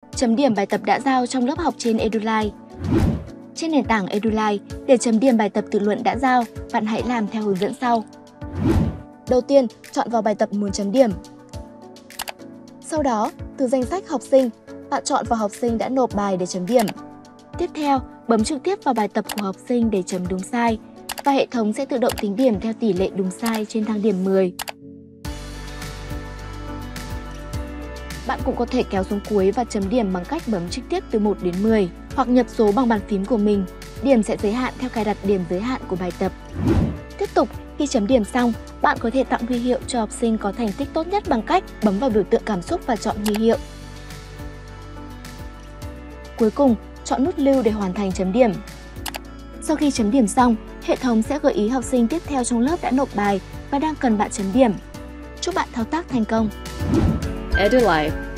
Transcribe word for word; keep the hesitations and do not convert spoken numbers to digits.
Chấm điểm bài tập đã giao trong lớp học trên Edulike. Trên nền tảng Edulike, để chấm điểm bài tập tự luận đã giao, bạn hãy làm theo hướng dẫn sau. Đầu tiên, chọn vào bài tập muốn chấm điểm. Sau đó, từ danh sách học sinh, bạn chọn vào học sinh đã nộp bài để chấm điểm. Tiếp theo, bấm trực tiếp vào bài tập của học sinh để chấm đúng sai, và hệ thống sẽ tự động tính điểm theo tỷ lệ đúng sai trên thang điểm mười. Bạn cũng có thể kéo xuống cuối và chấm điểm bằng cách bấm trực tiếp từ một đến mười, hoặc nhập số bằng bàn phím của mình. Điểm sẽ giới hạn theo cài đặt điểm giới hạn của bài tập. Tiếp tục, khi chấm điểm xong, bạn có thể tặng huy hiệu cho học sinh có thành tích tốt nhất bằng cách bấm vào biểu tượng cảm xúc và chọn huy hiệu. Cuối cùng, chọn nút lưu để hoàn thành chấm điểm. Sau khi chấm điểm xong, hệ thống sẽ gợi ý học sinh tiếp theo trong lớp đã nộp bài và đang cần bạn chấm điểm. Chúc bạn thao tác thành công! Edulike.